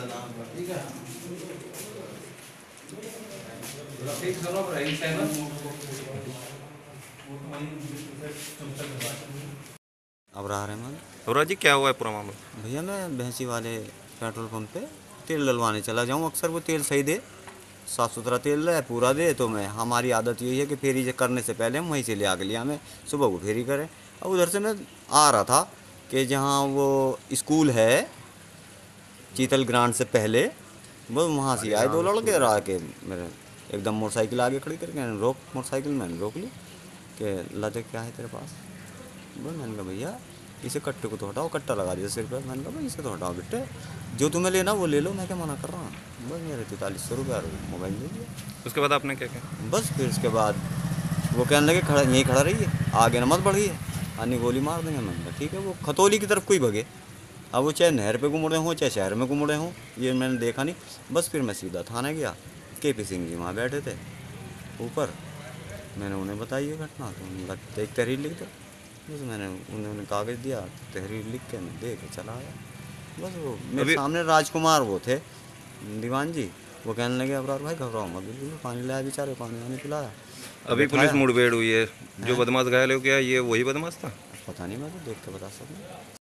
ठीक है। अब रहा रहमान। और जी क्या हुआ है पूरा मामला? भैया मैं भैंसी वाले पेट्रोल पंप पे तेल डलवाने चला जाऊँ, अक्सर वो तेल सही दे, साफ़ सुथरा तेल रहे, पूरा दे, तो मैं हमारी आदत यही है कि फेरी करने से पहले हम वहीं से ले आके लिया, मैं सुबह को फेरी करें। अब उधर से मैं आ रहा था कि जहाँ वो स्कूल है चीतल ग्रांड से पहले, बस वहाँ से आए दो लड़के रहा के मेरे एकदम मोटरसाइकिल आगे खड़ी करके मैंने रोक, मोटरसाइकिल मैंने रोक ली कि लाते क्या है तेरे पास। बस मैंने कहा भैया इसे कट्टे को तो हटाओ, कट्टा लगा दिया सिर पर। मैंने कहा भाई इसे तो हटाओ बेटे, जो तुम्हें लेना वो ले लो, मैं क्या मना कर रहा हूँ। बस मेरे 4300 रुपये और मोबाइल ले लिया। उसके बाद आपने क्या किया? बस फिर उसके बाद वो कहने लगे खड़ा यहीं खड़ा रहिए, आगे न मत बढ़िए, अन्य गोली मार देंगे। मैंने कहा ठीक है। वो खतौली की तरफ कोई भगे, अब वो चाहे नहर पे घूम रहे हों चाहे शहर में घूम रहे हों, ये मैंने देखा नहीं। बस फिर मैं सीधा थाने गया, KP सिंह जी वहाँ बैठे थे ऊपर, मैंने उन्हें बताई ये घटना, तो उन्होंने कहा एक तहरीर लिख दो। बस मैंने उन्होंने कागज़ दिया, तहरीर लिख के मैं दे के चला आया। बस वो मेरे सामने राजकुमार वो थे दीवान जी, वो कहने लगे अबरार भाई घबराओ मत, बिल्कुल पानी लाया बेचारे, पानी वानी पिलाया। अभी पुलिस मुठभेड़ हुई है, जो बदमाश घायल हो गया ये वही बदमाश था? पता नहीं, मैं तो देख के बता सकता हूँ।